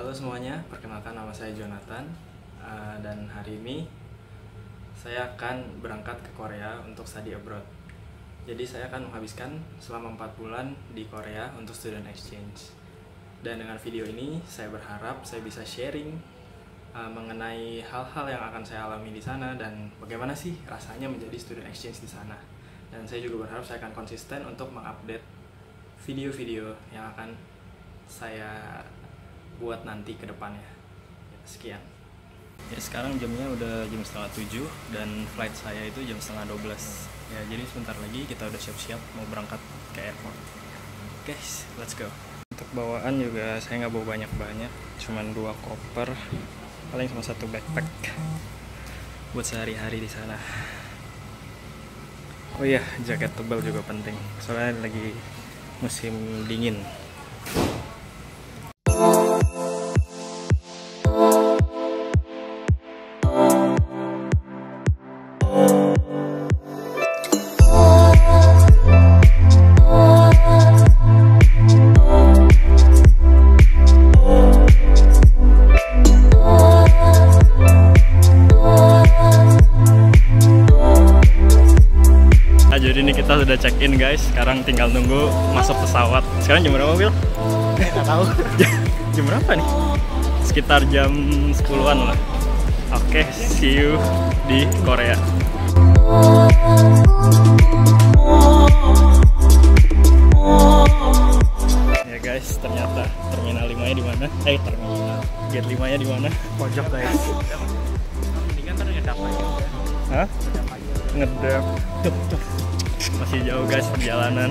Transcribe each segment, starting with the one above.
Halo semuanya, perkenalkan nama saya Jonathan dan hari ini saya akan berangkat ke Korea untuk study abroad. Jadi saya akan menghabiskan selama 4 bulan di Korea untuk student exchange. Dan dengan video ini saya berharap saya bisa sharing mengenai hal-hal yang akan saya alami di sana dan bagaimana sih rasanya menjadi student exchange di sana. Dan saya juga berharap saya akan konsisten untuk mengupdate video-video yang akan saya buat nanti ke depannya. Sekian. Ya, sekarang jamnya udah jam setengah 7 dan flight saya itu jam setengah 12. Ya, jadi sebentar lagi kita udah siap-siap mau berangkat ke airport. Guys, let's go. Untuk bawaan juga saya nggak bawa banyak-banyak, cuman 2 koper, paling sama 1 backpack buat sehari-hari di sana. Oh iya, jaket tebal juga penting, soalnya lagi musim dingin. Jadi ini kita sudah check in guys, sekarang tinggal nunggu masuk pesawat. Sekarang jam berapa, Will? Nggak tahu. Jam berapa nih? Sekitar jam 10-an lah. Oke, see you di Korea. Ya guys, ternyata terminal 5-nya di mana? Terminal gate 5-nya di mana? Pojok guys. Mendingan kan ngedap aja. Hah? Ngedap. Masih jauh guys perjalanan.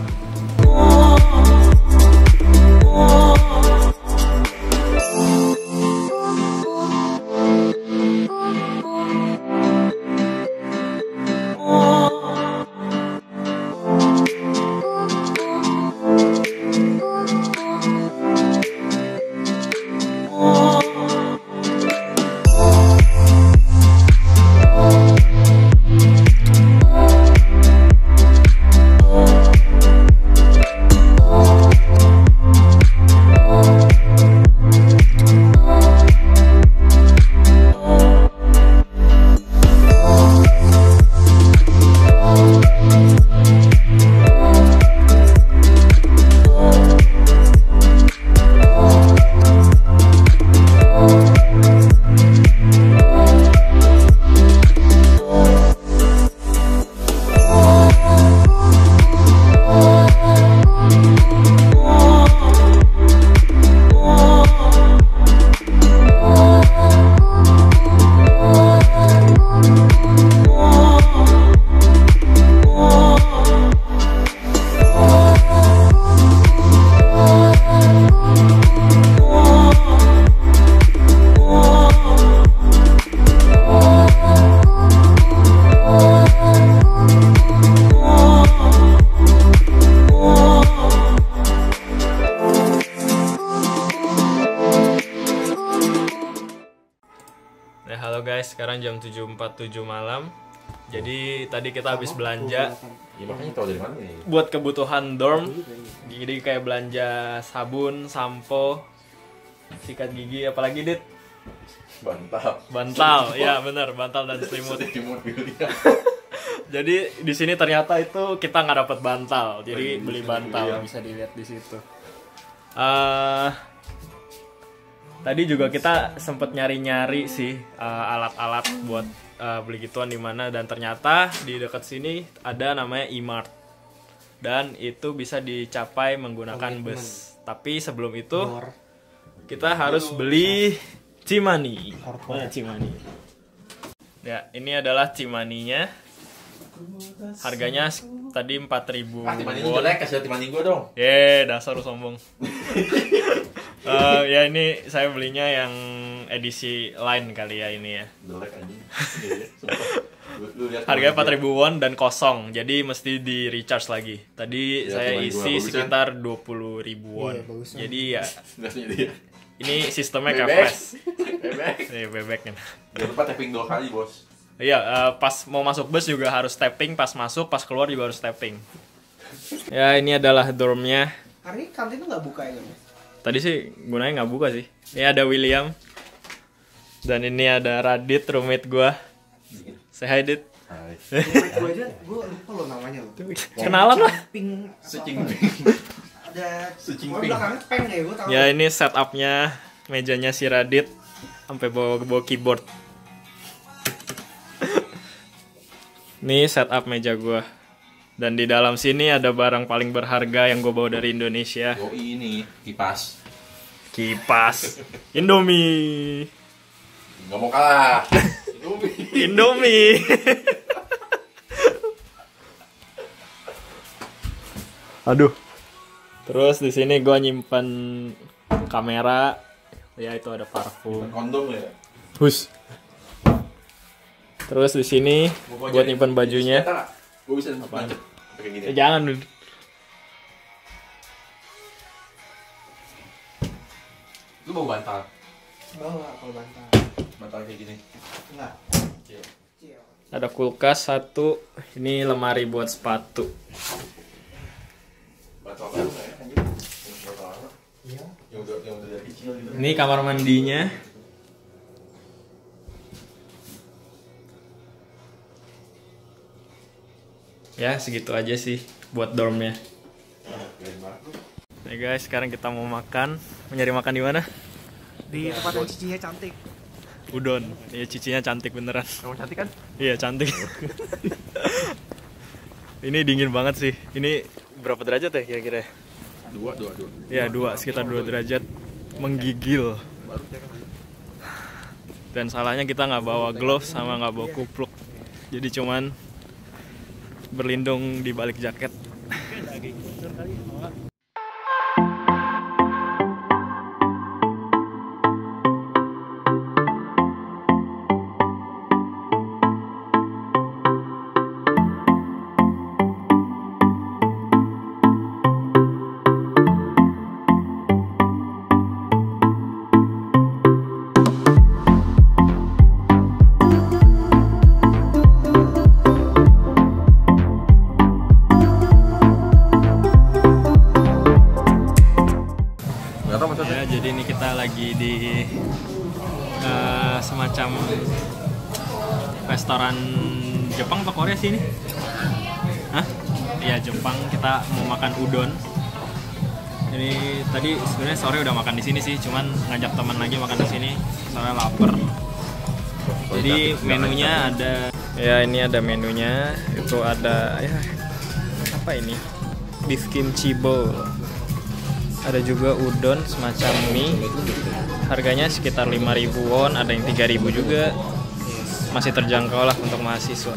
Halo guys, sekarang jam 7.47 malam. Jadi tadi kita habis belanja buat kebutuhan dorm. Jadi kayak belanja sabun, sampo, sikat gigi, apalagi Dit? Bantal, ya benar, bantal dan selimut. Jadi di sini ternyata itu kita nggak dapat bantal, jadi beli bantal, bisa dilihat di situ. Tadi juga kita sempet nyari-nyari sih alat-alat buat beli gituan di mana, dan ternyata di dekat sini ada namanya e-mart dan itu bisa dicapai menggunakan bus. Tapi sebelum itu kita harus beli cimani. Cimani. Ya, ini adalah cimaninya. Harganya tadi 4.000 won. Jelek, kasih timani gue dong. Dasar lu sombong. Ya ini saya belinya yang edisi line kali ya ini ya. Harganya 4.000 won dan kosong, jadi mesti di recharge lagi. Tadi ya, saya isi sekitar 20.000 won. Jadi ya ini sistemnya kayak flash. Bebek kan. Jangan lupa tapping 2 kali bos. Iya, pas mau masuk bus juga harus tapping, pas masuk, pas keluar juga harus tapping. Ya, ini adalah dormnya. Hari ini kantin tuh nggak buka ya, Mas? tadi sih gunanya nggak buka sih. Ini ada William. Dan ini ada Radit, roommate gue. Say hi, Dit. Hai. Gue aja, gue lupa lo namanya lo. Kenalan lah. Ping. Secing-ping. Ada. Secing-ping. Belakangnya peng ya, gue tahu. Ya ini setupnya, mejanya si Radit. Sampai bawa keyboard. Ini setup meja gue. Dan di dalam sini ada barang paling berharga yang gue bawa dari Indonesia. Oh ini kipas. Kipas Indomie. Nggak mau kalah. Indomie. Aduh. Terus di sini gue nyimpan kamera. Ya itu ada parfum. Kondom ya. Hus. Terus di sini buat nyimpan bajunya. Gue bisa lanjut pakai gini. Jangan. Lu mau bantal? Bawa kalau bantal. Bantal kayak gini. Enggak. Iya. Ada kulkas satu. Ini lemari buat sepatu. Bantal baru nggak ya? Anjir. Bantal lama. Iya. Yang udah dari kecil gitu. Ini kamar mandinya. Ya segitu aja sih buat dormnya. Keren banget lu. Nah guys, sekarang kita mau makan. Mencari makan di mana? Di tempat yang cicinya cantik. Udon. Iya cicinya cantik beneran. Kamu cantik kan? Iya cantik. Ini dingin banget sih. Ini berapa derajat ya kira-kira? Dua. Ya 2, sekitar 2 derajat. Menggigil. Dan salahnya kita nggak bawa gloves sama nggak bawa kupluk. Jadi cuman berlindung di balik jaket. Ya, jadi ini kita lagi di semacam restoran Jepang atau Korea sih ini? Hah? Iya Jepang. Kita mau makan udon. Ini tadi sebenarnya sore udah makan di sini sih, cuman ngajak teman lagi makan di sini. Soalnya lapar. Jadi menunya ada. Ya ini ada menunya. Itu ada ya apa ini? Beef kimchi bowl. Ada juga udon semacam mie. Harganya sekitar 5.000 won, ada yang 3.000 juga. Masih terjangkau lah untuk mahasiswa.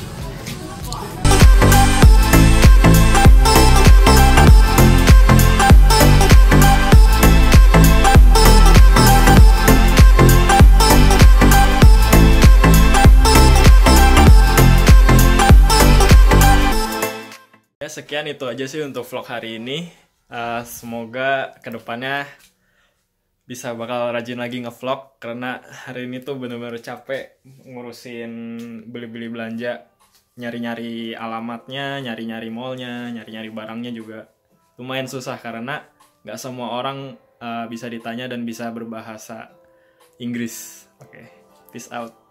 Ya sekian itu aja sih untuk vlog hari ini. Semoga kedepannya bisa bakal rajin lagi ngevlog karena hari ini tuh bener-bener capek ngurusin beli-beli belanja, nyari-nyari alamatnya, nyari-nyari mallnya, nyari-nyari barangnya juga lumayan susah karena nggak semua orang bisa ditanya dan bisa berbahasa Inggris. Oke, peace out.